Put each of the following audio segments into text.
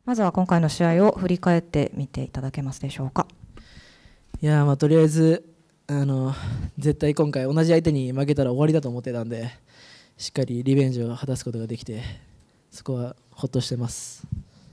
まずは今回の試合を振り返ってみていただけますでしょうか。 いやとりあえず絶対今回同じ相手に負けたら終わりだと思ってたんで、しっかりリベンジを果たすことができて、そこはほっとしてます。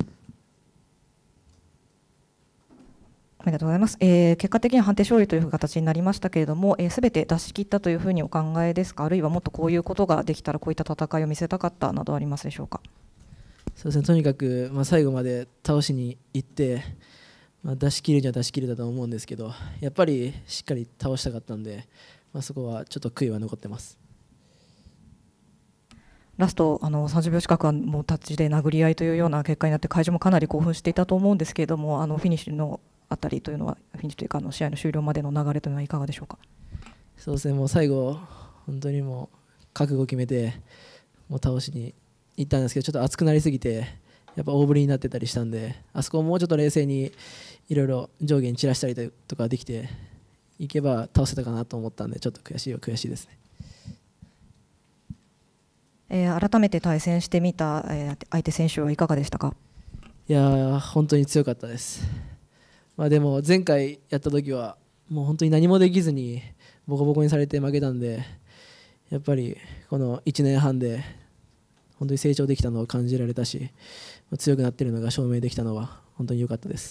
ありがとうございます。結果的に判定勝利という形になりましたけれども、すべて出し切ったというふうにお考えですか、あるいはもっとこういうことができたらこういった戦いを見せたかったなどありますでしょうか。 そうですね、とにかく、最後まで倒しに行って、出し切るには出し切れたと思うんですけど、やっぱりしっかり倒したかったんで、そこはちょっと悔いは残ってます。 ラスト30秒近くはもうタッチで殴り合いというような結果になって、会場もかなり興奮していたと思うんですけれども、フィニッシュのあたりというのは、フィニッシュというか試合の終了までの流れというのはいかがでしょうか。 そうですね、もう最後本当にもう覚悟を決めてもう倒しに行ったんですけど、ちょっと熱くなりすぎてやっぱ大振りになってたりしたんで、あそこをもうちょっと冷静にいろいろ上下に散らしたりとかできていけば倒せたかなと思ったんで、ちょっと悔しいですね。改めて対戦してみた相手選手はいかがでしたか。 いや本当に強かったです。でも前回やった時はもう本当に何もできずにボコボコにされて負けたんで、やっぱりこの1年半で本当に成長できたのを感じられたし、強くなっているのが証明できたのは本当に良かったです。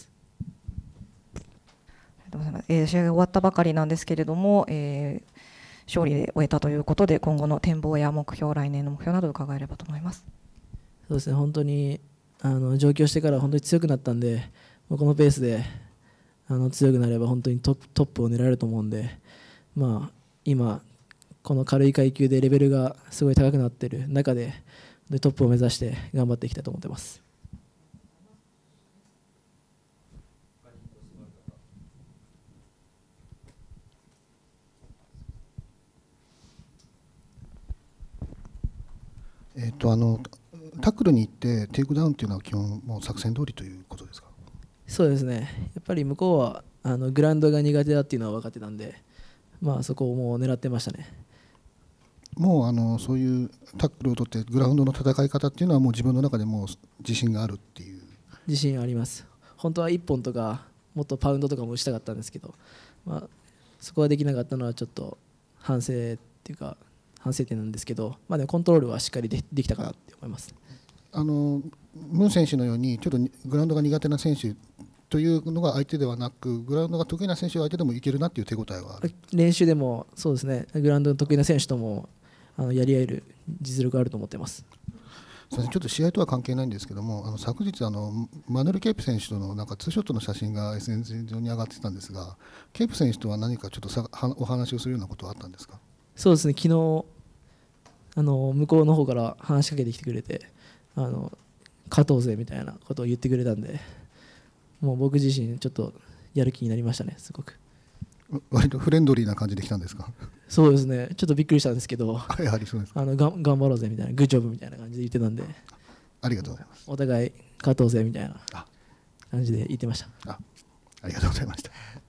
試合が終わったばかりなんですけれども、勝利で終えたということで、今後の展望や目標、来年の目標などを伺えればと思います。 そうですね、本当に上京してから本当に強くなったんで、このペースで強くなれば本当にトップを狙えると思うんで、今この軽い階級でレベルがすごい高くなっている中でトップを目指して頑張っていきたいと思ってます。 タックルに行ってテイクダウンというのは基本もう作戦通りということですか。 そうですね、やっぱり向こうはグラウンドが苦手だっていうのは分かってたんで、そこをもう狙ってましたね。 もうそういうタックルを取ってグラウンドの戦い方っていうのはもう自分の中でも自信があるっていう。 自信あります。本当は1本とかもっとパウンドとかも打ちたかったんですけど、そこはできなかったのはちょっと反省っていうか反省点なんですけど、でもコントロールはしっかりできたかなって思います。 ムン選手のようにちょっとグラウンドが苦手な選手というのが相手ではなく、グラウンドが得意な選手が相手でもいけるなっていう手応えはある。 練習でもそうですね、グラウンドの得意な選手ともやり合える実力があると思ってます。 ちょっと試合とは関係ないんですけども、昨日マヌエル・ケープ選手とのツーショットの写真が SNS 上に上がってたんですが、ケープ選手とは何かちょっとお話をするようなことはあったんですか。 そうですね、昨日向こうの方から話しかけてきてくれて、勝とうぜみたいなことを言ってくれたんで、もう僕自身ちょっとやる気になりましたね。すごく割とフレンドリーな感じで来たんですか。 そうですね、ちょっとびっくりしたんですけど、 やはりそうですか。 頑張ろうぜみたいな、グッジョブみたいな感じで言ってたんで、 ありがとうございます。 お互い勝とうぜみたいな感じで言ってました。 ありがとうございました。